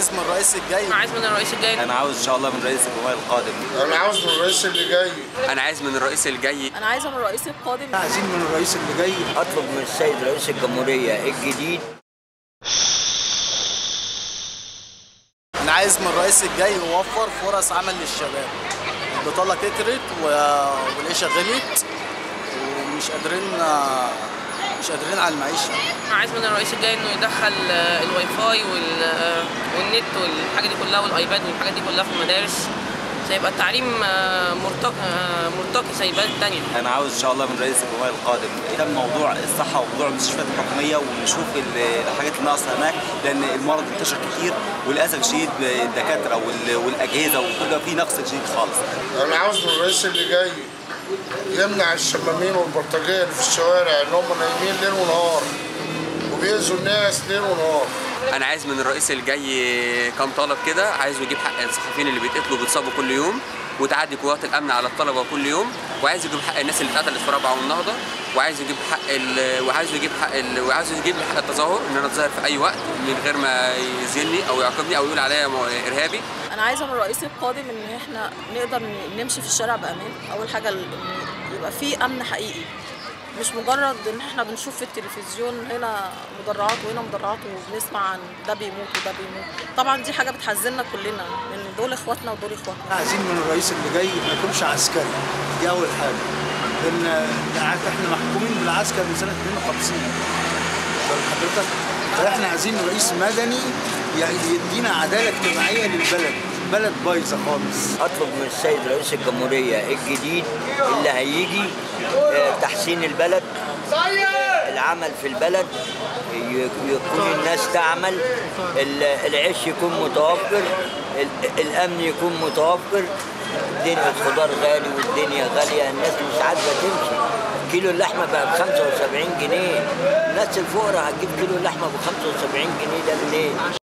عايز من الرئيس الجاي. انا عايز من الرئيس الجاي. انا عاوز ان شاء الله من رئيس الجمهوريه القادم. انا عاوز من الرئيس اللي جاي. انا عايز من الرئيس الجاي. انا عايزه من الرئيس القادم. عايزين من الرئيس اللي جاي. اطلب من السيد رئيس الجمهوريه الجديد. انا عايز من الرئيس الجاي يوفر فرص عمل للشباب. البطاله كترت والعيشه غلت ومش قادرين على المعيشه. انا عايز من الرئيس الجاي انه يدخل الواي فاي والنت والحاجه دي كلها والايباد والحاجات دي كلها في المدارس، سيبقى التعليم مرتقي زي البلد الثانيه. انا عاوز ان شاء الله من رئيس الجمهوريه القادم يهتم موضوع الصحه وموضوع المستشفيات الحكوميه ونشوف الحاجات اللي ناقصه هناك، لان المرض انتشر كتير وللاسف الشديد الدكاتره والاجهزه وكل ده في نقص شديد خالص. انا عاوز من الرئيس اللي جاي يمنع الشمامين والبلطجيه اللي في الشوارع ان هم نايمين ليل ونهار وبيأذوا الناس ليل ونهار. انا عايز من الرئيس الجاي كام طلب كده، عايزه يجيب حق الصحفيين اللي بيتقتلوا وبيتصابوا كل يوم، وتعدي قوات الامن على الطلبه كل يوم، وعايز يجيب حق الناس اللي اتقتلت في رابعه والنهضه، وعايز يجيب حق وعايز يجيب لي حق التظاهر، ان انا اتظاهر في اي وقت من غير ما يزيني او يعاقبني او يقول عليا ارهابي. انا عايزه من الرئيس القادم ان احنا نقدر نمشي في الشارع بامان. اول حاجه يبقى في امن حقيقي، مش مجرد ان احنا بنشوف في التلفزيون هنا مدرعات وهنا مدرعات وبنسمع عن ده بيموت وده بيموت. طبعا دي حاجه بتحزننا كلنا، لان دول اخواتنا ودول اخواتنا. عايزين من الرئيس اللي جاي ما يكونش عسكري، دي اول حاجه، لان احنا محكومين بالعسكر من سنه 52 حضرتك، فاحنا عايزين رئيس مدني يدينا عداله اجتماعيه للبلد. البلد بايظه خالص. اطلب من السيد رئيس الجمهوريه الجديد اللي هيجي تحسين البلد، العمل في البلد، يكون الناس تعمل، العيش يكون متوفر، الامن يكون متوفر. الدنيا الخضار غالي والدنيا غاليه، الناس مش عارفه تمشي. كيلو اللحمه بقى ب 75 جنيه، الناس الفقراء هتجيب كيلو اللحمه ب 75 جنيه ده منين؟